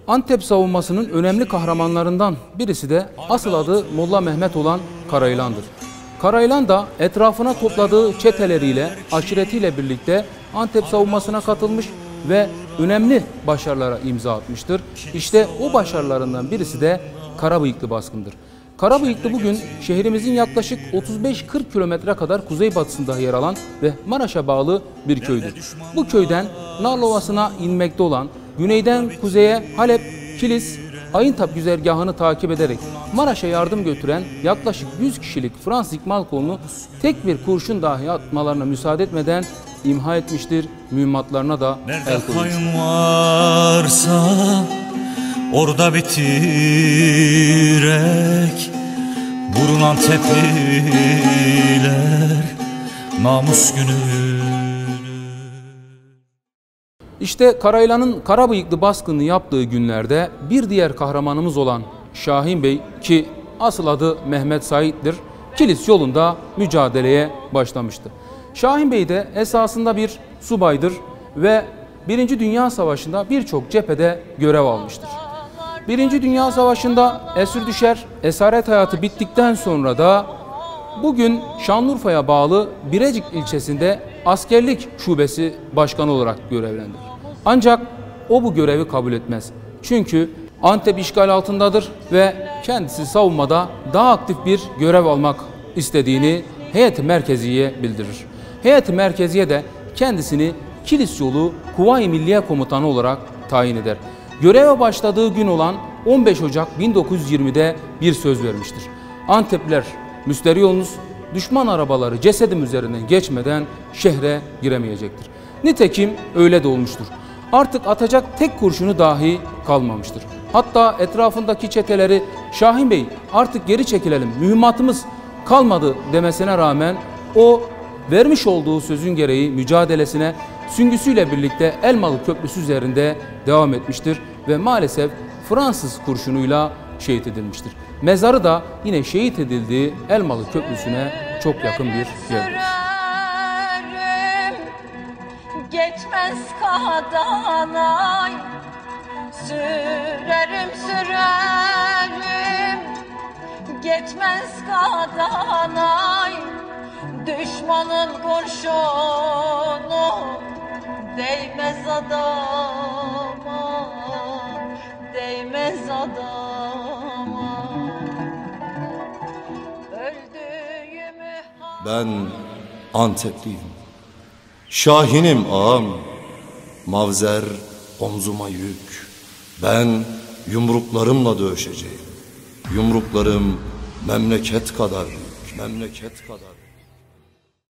Antep savunmasının önemli kahramanlarından birisi de asıl adı Molla Mehmet olan Karayılan'dır. Karayılan da etrafına topladığı çeteleriyle, aşiretiyle birlikte Antep savunmasına katılmış ve önemli başarılara imza atmıştır. İşte o başarılarından birisi de Karabıyıklı baskındır. Karabıyıklı bugün şehrimizin yaklaşık 35-40 kilometre kadar kuzeybatısında yer alan ve Maraş'a bağlı bir köydür. Bu köyden Narlı Ovası'na inmekte olan, güneyden kuzeye Halep, Kilis, Ayıntap güzergahını takip ederek Maraş'a yardım götüren yaklaşık 100 kişilik Fransız ikmal kolunu tek bir kurşun dahi atmalarına müsaade etmeden imha etmiştir, mühimmatlarına da el koymuştur. Varsa orada bitirek vurun Antepliler namus günü. İşte Karayılan'ın Karabıyıklı baskını yaptığı günlerde bir diğer kahramanımız olan Şahin Bey, ki asıl adı Mehmet Said'dir, Kilis yolunda mücadeleye başlamıştı. Şahin Bey de esasında bir subaydır ve Birinci Dünya Savaşı'nda birçok cephede görev almıştır. Birinci Dünya Savaşı'nda esir düşer, esaret hayatı bittikten sonra da bugün Şanlıurfa'ya bağlı Birecik ilçesinde askerlik şubesi başkanı olarak görevlendirir. Ancak o bu görevi kabul etmez. Çünkü Antep işgal altındadır ve kendisi savunmada daha aktif bir görev almak istediğini Heyet-i Merkeziye'ye bildirir. Heyet-i Merkeziye de kendisini Kilis Yolu Kuvayi Milliye Komutanı olarak tayin eder. Göreve başladığı gün olan 15 Ocak 1920'de bir söz vermiştir. Antepliler müsterih olunuz, düşman arabaları cesedim üzerinden geçmeden şehre giremeyecektir. Nitekim öyle de olmuştur. Artık atacak tek kurşunu dahi kalmamıştır. Hatta etrafındaki çeteleri Şahin Bey artık geri çekilelim, mühimmatımız kalmadı demesine rağmen o vermiş olduğu sözün gereği mücadelesine süngüsüyle birlikte Elmalı Köprüsü üzerinde devam etmiştir ve maalesef Fransız kurşunuyla şehit edilmiştir. Mezarı da yine şehit edildiği Elmalı Köprüsü'ne çok yakın bir yerdir. Geçmez kadanay, sürerim geçmez kadanay, düşmanın kurşunu değmez adama, değmez adama. Öldüğümü ben Antepliyim, Şahinim ağam, mavzer omzuma yük. Ben yumruklarımla dövüşeceğim. Yumruklarım memleket kadar büyük, memleket kadar.